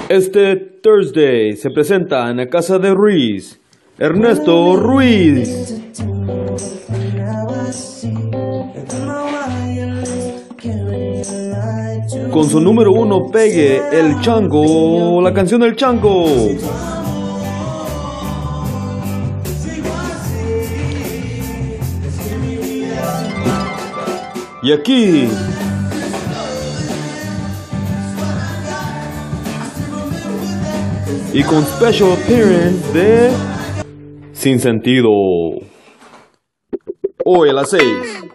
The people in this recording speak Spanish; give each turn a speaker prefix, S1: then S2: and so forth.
S1: Este Thursday se presenta en la casa de Ruiz, Ernesto Ruiz. Con su número 1 pegue, El Chango, la canción del Chango. Y aquí, y con special appearance de Sin Sentido, hoy a las 6.